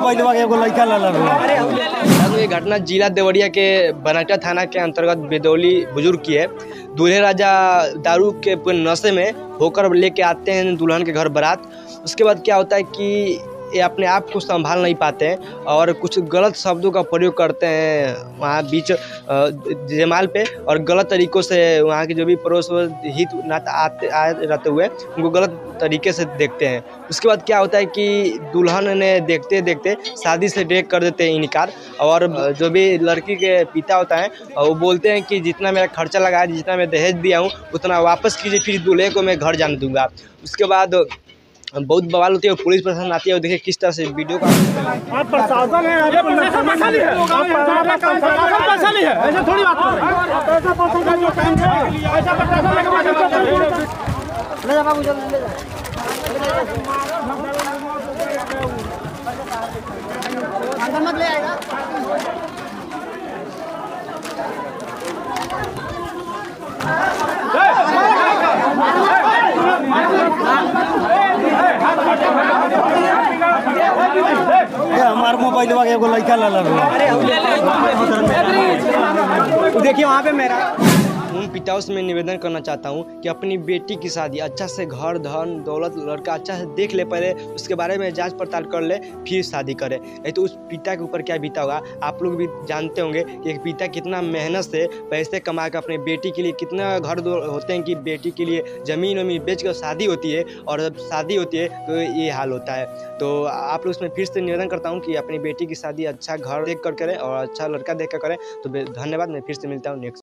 Mobile एगो लड़का ये घटना जिला देवरिया के बनकटा थाना के अंतर्गत बेदौली बुजुर्ग की है। दूल्हे राजा दारू के नशे में होकर लेके आते हैं दुल्हन के घर बारात। उसके बाद क्या होता है कि ये अपने आप को संभाल नहीं पाते हैं और कुछ गलत शब्दों का प्रयोग करते हैं वहाँ बीच जयमाल पे, और गलत तरीक़ों से वहाँ के जो भी पड़ोस हित नाता आए रहते हुए उनको गलत तरीके से देखते हैं। उसके बाद क्या होता है कि दुल्हन ने देखते देखते शादी से ब्रेक कर देते हैं इनकार, और जो भी लड़की के पिता होता है वो बोलते हैं कि जितना मेरा खर्चा लगा है, जितना मैं दहेज दिया हूँ उतना वापस कीजिए, फिर दूल्हे को मैं घर जाने दूंगा। उसके बाद बहुत बवाल होती है, पुलिस प्रशासन आती है और देखिए किस तरह से वीडियो का प्रशासन है। ऐसे थोड़ी बात कर रहे हैं। हमार मोबाइल एगो लड़का देखिए वहाँ पे मेरा उन पिताओं से मैं निवेदन करना चाहता हूँ कि अपनी बेटी की शादी अच्छा से घर धन दौलत लड़का अच्छा से देख ले, पहले उसके बारे में जांच पड़ताल कर ले फिर शादी करे। नहीं तो उस पिता के ऊपर क्या बीता होगा आप लोग भी जानते होंगे कि एक पिता कितना मेहनत से पैसे कमा कर अपने बेटी के लिए कितना घर होते हैं कि बेटी के लिए ज़मीन वमीन बेच कर शादी होती है, और जब शादी होती है तो ये हाल होता है। तो आप लोग उसमें फिर से निवेदन करता हूँ कि अपनी बेटी की शादी अच्छा घर देख कर करें और अच्छा लड़का देख कर करें। तो धन्यवाद, मैं फिर से मिलता हूँ नेक्स्ट।